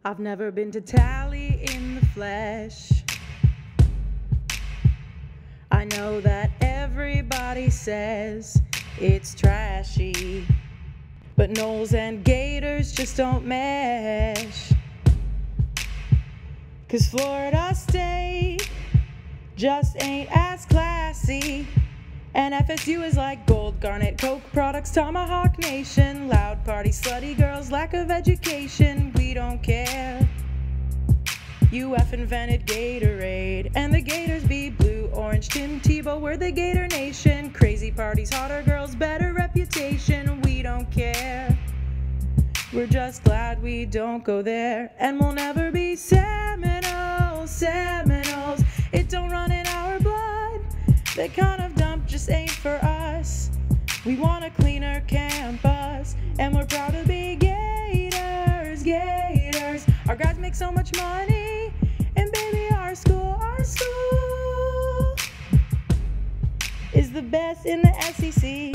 I've never been to tally in the flesh. I know that everybody says it's trashy, but Knowles and Gators just don't mesh. 'Cause Florida State just ain't as classy, and FSU is like Gold, Garnet, Coke products, Tomahawk Nation, loud party, slutty girls, lack of education. We don't care. UF invented Gatorade, and the Gators be blue, orange, Tim Tebow, we're the Gator Nation. Crazy parties, hotter girls, better reputation. We don't care. We're just glad we don't go there, and we'll never be Seminoles, Seminoles. It don't run in our blood. That kind of dump just ain't for us. We want a cleaner campus, and we're proud to be Gators, Gators. Our guys make so much money, and baby, our school is the best in the SEC.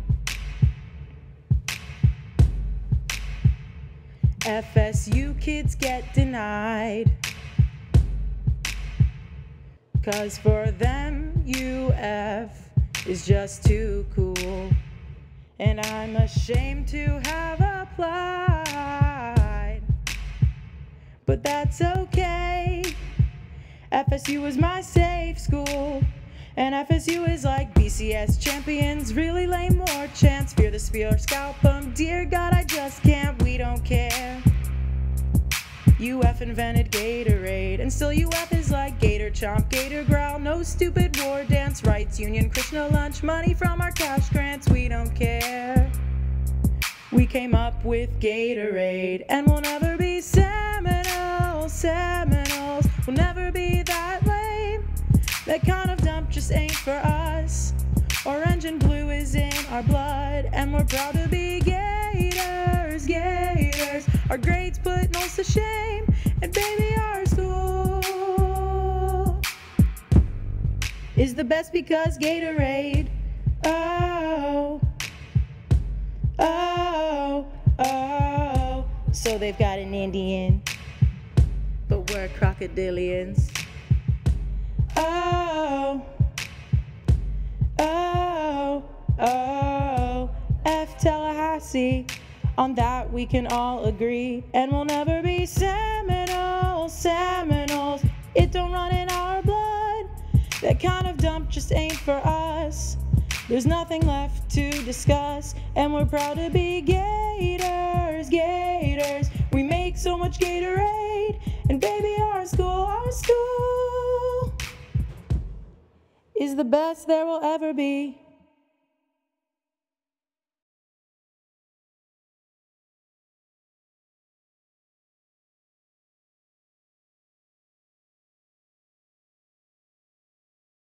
FSU kids get denied, 'cause for them UF is just too cool, and I'm ashamed to have applied, but that's okay. FSU is my safe school, and FSU is like BCS champions, really lame, more chance, fear the spear, scalp them, dear God I just can't. We don't care. UF invented Gatorade, and still UF is like Gator chomp, Gator growl, no stupid war dance, rights union, Krishna lunch, money from our cash grants. We don't care. We came up with Gatorade, and we'll never be Seminoles, Seminoles. We'll never be that lame. That kind of dump just ain't for us. Orange and blue is in our blood, and we're proud to be Gators, Gators. Our grades put Knowles to shame, and baby, our school is the best because Gatorade. Oh, oh, oh. So they've got an Indian, but we're crocodilians. Oh, oh, oh. F Tallahassee, on that we can all agree, and we'll never be Seminoles, Seminoles. It don't run in our blood. That kind of dump just ain't for us. There's nothing left to discuss, and we're proud to be Gators, Gators. We make so much Gatorade, and baby, our school is the best there will ever be.